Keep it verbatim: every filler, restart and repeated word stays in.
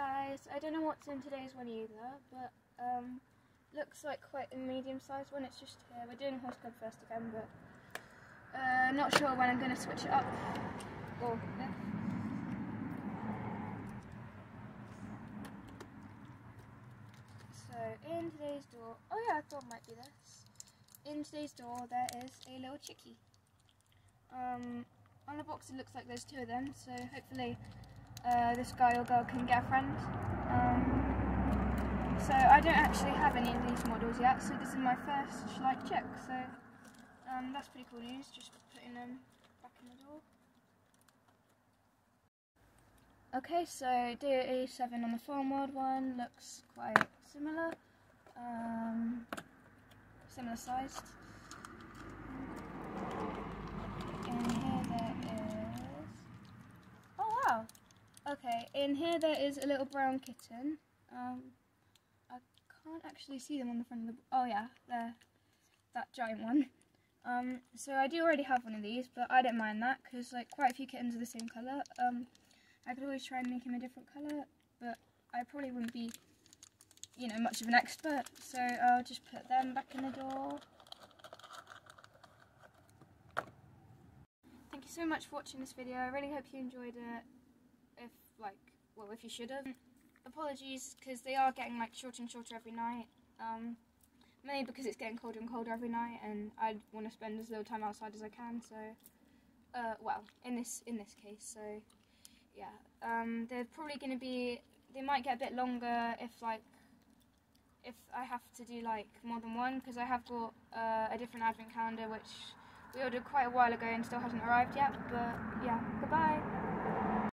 guys, I don't know what's in today's one either, but um, looks like quite a medium-sized one. It's just here. We're doing Horse Club first again, but uh, not sure when I'm going to switch it up. Or if. So in today's door, oh yeah, I thought it might be this. In today's door, there is a little chickie. Um, on the box, it looks like there's two of them. So hopefully. Uh, this guy or girl can get a friend. Um, so I don't actually have any of these models yet, so this is my first Schleich check, so um, that's pretty cool news, just putting them back in the door. Okay, so D A seven on the farm world one looks quite similar, um, similar sized. In here there is, oh wow! Okay, in here there is a little brown kitten. Um, I can't actually see them on the front of the... Oh yeah, there, that giant one. Um, so I do already have one of these, but I don't mind that because like quite a few kittens are the same colour. Um, I could always try and make him a different colour, but I probably wouldn't be, you know, much of an expert. So I'll just put them back in the door. Thank you so much for watching this video. I really hope you enjoyed it. If like, well, if you should have. Apologies, because they are getting like shorter and shorter every night. Um, mainly because it's getting colder and colder every night, and I want to spend as little time outside as I can. So, uh, well, in this in this case, so yeah, um, they're probably going to be. They might get a bit longer if like if I have to do like more than one, because I have got uh, a different advent calendar which we ordered quite a while ago and still hasn't arrived yet. But yeah, goodbye.